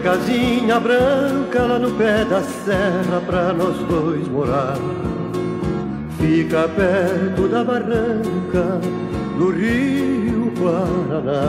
casinha branca lá no pé da serra pra nós dois morar. Fica perto da barranca do Rio Paraná.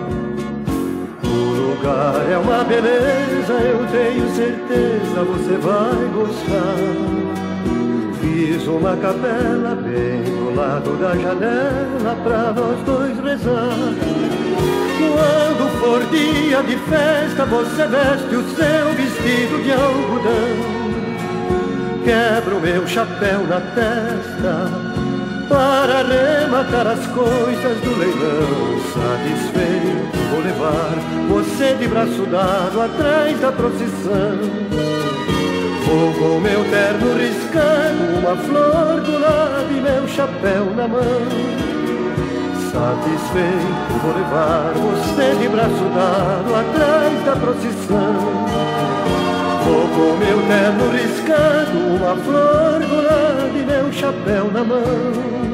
O lugar é uma beleza, eu tenho certeza você vai gostar. Fiz uma capela bem do lado da janela pra nós dois rezar. Quando for dia de festa, você veste o seu vestido de algodão. Quebro meu chapéu na testa para arrematar as coisas do leilão. Satisfeito vou levar você de braço dado atrás da procissão. Vou com meu terno riscando uma flor do lado e meu chapéu na mão. Satisfeito vou levar você de braço dado atrás da procissão. Vou com meu terno riscando uma flor do lado e meu chapéu na mão.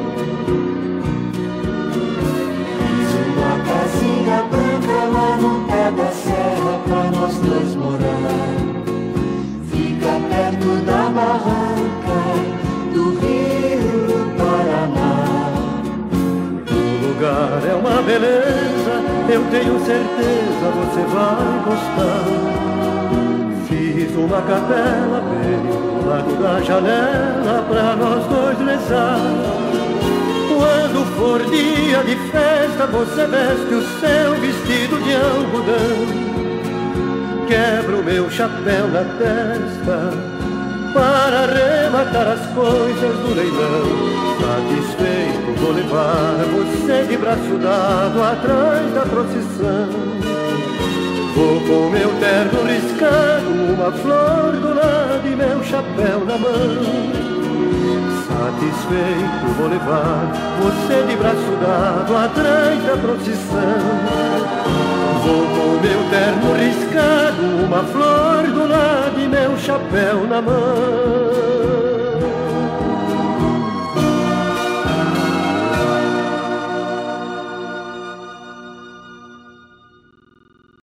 Fiz uma casinha branca lá no pé da serra pra nós dois morar. Fica perto da barranca do Rio Paraná. É uma beleza, eu tenho certeza você vai gostar. Fiz uma capela bem do lado da janela pra nós dois rezar. Quando for dia de festa, você veste o seu vestido de algodão. Quebro meu chapéu na testa para arrematar as coisas do leilão. Satisfeito vou levar você de braço dado atrás da procissão. Vou com meu terno riscado uma flor do lado e meu chapéu na mão. Satisfeito vou levar você de braço dado atrás da procissão. Vou com meu terno riscado uma flor do lado e meu chapéu na mão.